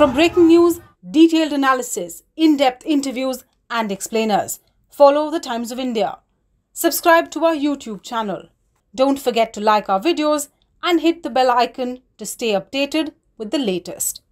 From breaking news, detailed analysis, in-depth interviews and explainers, follow the Times of India. Subscribe to our YouTube channel. Don't forget to like our videos and hit the bell icon to stay updated with the latest.